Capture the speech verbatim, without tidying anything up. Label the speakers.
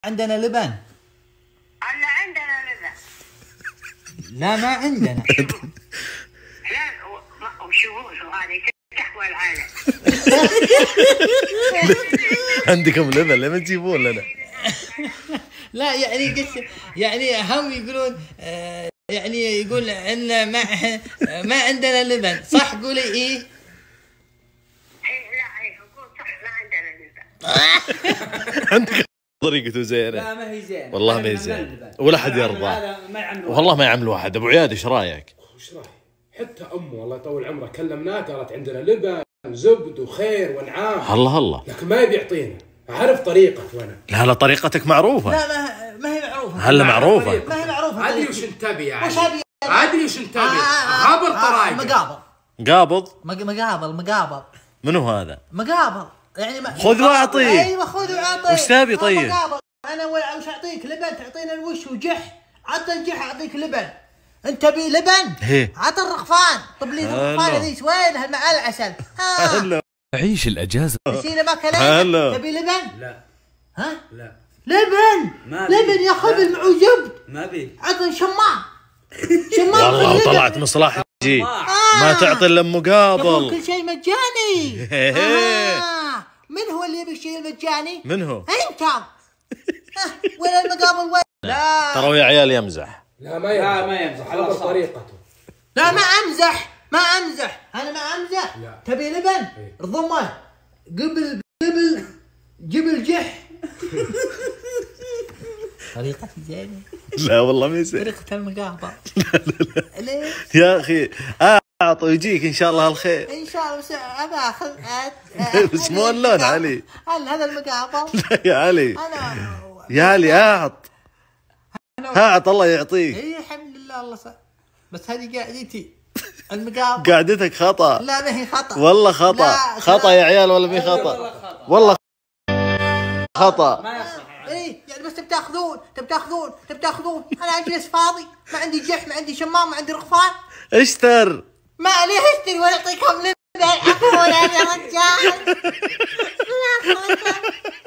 Speaker 1: عندنا لبن.
Speaker 2: أنا عندنا لبن.
Speaker 1: لا ما عندنا.
Speaker 2: لا وشوفوا هذه تحوى العالم.
Speaker 3: عندكم لبن لما تجيبون لنا؟
Speaker 1: لا يعني قلت يعني هم يقولون آه يعني يقول عندنا ما ما عندنا لبن، صح؟ قولي ايه؟
Speaker 2: اي لا اي اقول صح ما عندنا لبن.
Speaker 3: عندك طريقته زينه.
Speaker 4: لا ما هي زينه
Speaker 3: والله ما هي زينه ولا حد يرضى. والله ما يعملوا احد. ابو عياد ايش رايك؟
Speaker 5: وش رايك؟ حتى امه الله يطول عمره كلمناه قالت عندنا لبن زبد وخير وانعام.
Speaker 3: الله الله.
Speaker 5: لكن ما يبي يعطينا. اعرف طريقته وانا.
Speaker 3: لا لا طريقتك معروفه.
Speaker 1: لا ما ما هي معروفه.
Speaker 3: هلا معروفه.
Speaker 1: ما هي معروفه.
Speaker 5: ادري وش انت تبي يعني.
Speaker 1: وش ابي؟
Speaker 5: ادري وش انت تبي. خابر طرايق.
Speaker 1: مقابل.
Speaker 3: قابض؟
Speaker 1: مقابل مقابل.
Speaker 3: منو هذا؟
Speaker 1: مقابل يعني ما...
Speaker 3: خذ واعطي.
Speaker 1: ايوه خذ واعطي.
Speaker 3: وش تبي طيب؟
Speaker 1: مقابل. انا وش اعطيك لبن تعطينا الوش وجح. عطى الجح اعطيك لبن. انت تبي لبن؟
Speaker 3: هي.
Speaker 1: عطى الرخفان. طب لي الرخفان هذيك وينها مع العسل؟ ها.
Speaker 6: عيش الاجازه.
Speaker 1: نسينا ما كلام. تبي لبن؟
Speaker 4: لا.
Speaker 1: ها؟
Speaker 4: لا.
Speaker 1: لبن.
Speaker 4: ما
Speaker 1: لبن يا خبل معه زبد.
Speaker 4: ما بي.
Speaker 1: عطى شمام. شمام.
Speaker 3: والله طلعت مصلحة تجي. ما تعطي الا مقابل.
Speaker 1: كل شيء مجاني. آه. من هو اللي يبي الشيء المجاني؟
Speaker 3: من هو؟
Speaker 1: انت. وين المقابل وين؟ لا
Speaker 3: ترى يا عيال يمزح.
Speaker 5: لا ما يمزح.
Speaker 4: لا ما يمزح.
Speaker 5: خبر طريقته.
Speaker 1: لا ما امزح ما امزح انا ما امزح.
Speaker 5: لا.
Speaker 1: تبي لبن؟ ضمه قبل قبل جبل جح. طريقتي زينه.
Speaker 3: لا والله ما يصير.
Speaker 1: طريقة المقابل. ليش؟
Speaker 3: يا اخي اعط ويجيك ان شاء الله الخير.
Speaker 1: ان شاء الله بس ابى اخذ.
Speaker 3: بس مو اللون علي.
Speaker 1: هل هذا المقابل؟
Speaker 3: يا علي.
Speaker 1: انا
Speaker 3: يا علي اعط. اعط الله يعطيك.
Speaker 1: اي الحمد لله الله صار. بس هذه قاعدتي المقابل.
Speaker 3: قعدتك خطأ.
Speaker 1: لا ما هي خطأ.
Speaker 3: والله خطأ. خطأ يا عيال ولا مي خطأ؟ والله خطأ.
Speaker 4: ما يصح.
Speaker 1: اي يعني بس تاخذون تبي تاخذون تبي تاخذون انا اجلس فاضي ما عندي جح ما عندي شمام ما عندي رخفان.
Speaker 3: اشتر.
Speaker 1: ما عليه اشتري ولا اعطيكم لبن. عفوا يا رجال.